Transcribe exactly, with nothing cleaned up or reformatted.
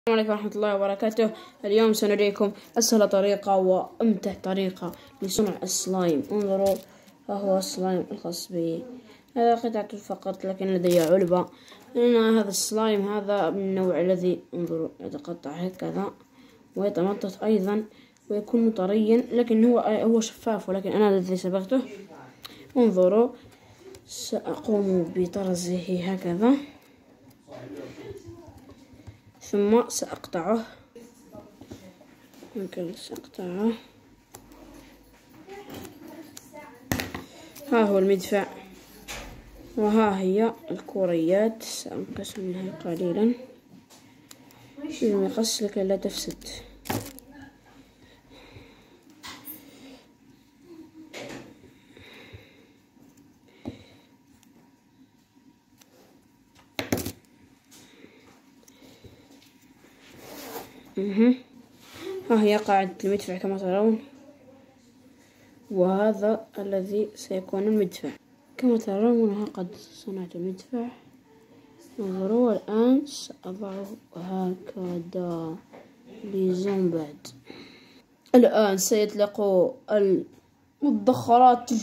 السلام عليكم ورحمة الله وبركاته. اليوم سنريكم أسهل طريقة وأمتع طريقة لصنع السلايم. انظروا، ها هو السلايم الخاص بي. هذا قطعة فقط لكن لدي علبة، لأن هذا السلايم هذا من النوع الذي انظروا يتقطع هكذا ويتمطط أيضا ويكون طريا، لكن هو هو شفاف، ولكن أنا الذي صبغته. انظروا، سأقوم بطرزه هكذا ثم سأقطعه. ممكن سأقطعه. ها هو المدفع، وها هي الكوريات، سأنقص منها قليلا بالمقص لكي لا تفسد. ها هي قاعدة المدفع كما ترون، وهذا الذي سيكون المدفع كما ترون. قد صنعت المدفع، انظروا. الآن سأضعه هكذا لزوم بعد. الآن سيطلق المدخرات.